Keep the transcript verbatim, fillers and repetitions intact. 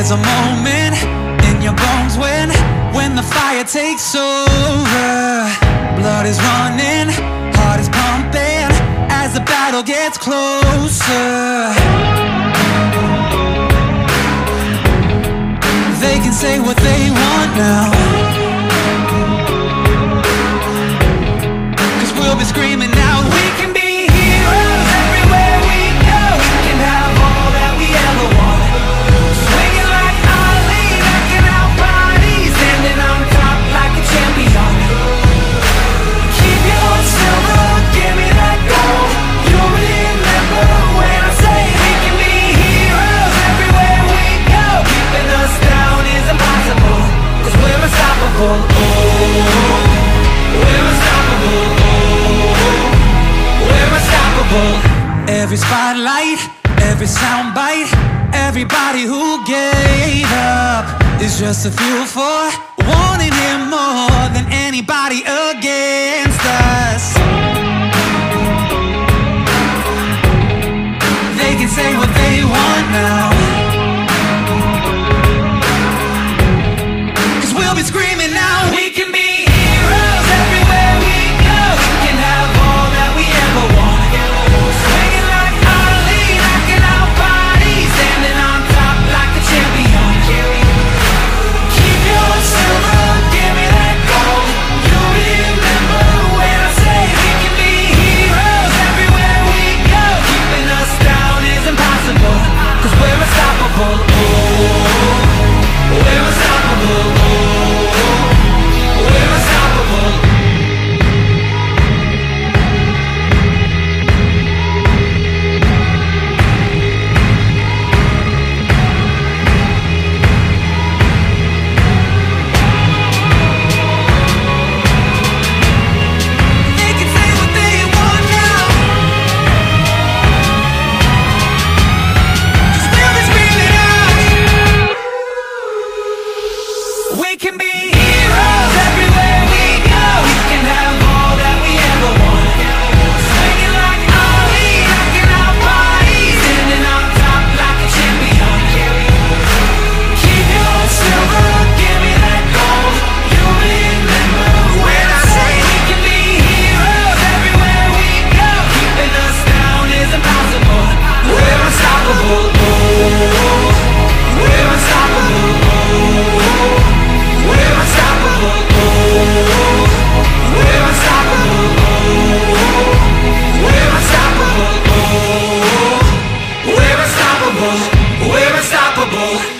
There's a moment in your bones when When the fire takes over. Blood is running, heart is pumping as the battle gets closer. They can say what they want now, 'cause we'll be screaming out, we can be heroes everywhere we go. We can have all that we ever want. Swinging like Ali, knocking out bodies, standing on top like a champion. Keep your silver, give me that gold. You'll remember when I say we can be heroes everywhere we go. Keeping us down is impossible, 'cause we're unstoppable. Oh, we're unstoppable. Oh, we're unstoppable. Every spotlight, every soundbite, everybody who gave up is just a fuel for wanting him more than anybody against us. They can say what they want now, 'cause we'll be screaming now, we can be heroes everywhere we go. We can have all that we ever want. Swinging like Ali, knocking out bodies, standing on top like a champion. Keep your silver, give me that gold. You'll remember when I say we can be heroes everywhere we go. Keeping us down is impossible, 'cause we're unstoppable. Oh, we're unstoppable. Oh, we're unstoppable. They can say what they want now, 'cause we'll be screaming out, we can be heroes everywhere we go. We can have all that we ever want. Swinging like Ali, knocking out bodies, standing on top like a champion. Keep your silver, give me that gold. You'll remember when I say we can be heroes everywhere we go. Keeping us down is impossible. We're unstoppable. Oh, we're unstoppable. Oh, we're unstoppable. Oh, we're unstoppable. Oh, we're unstoppable. Oh, we're unstoppable. We're unstoppable.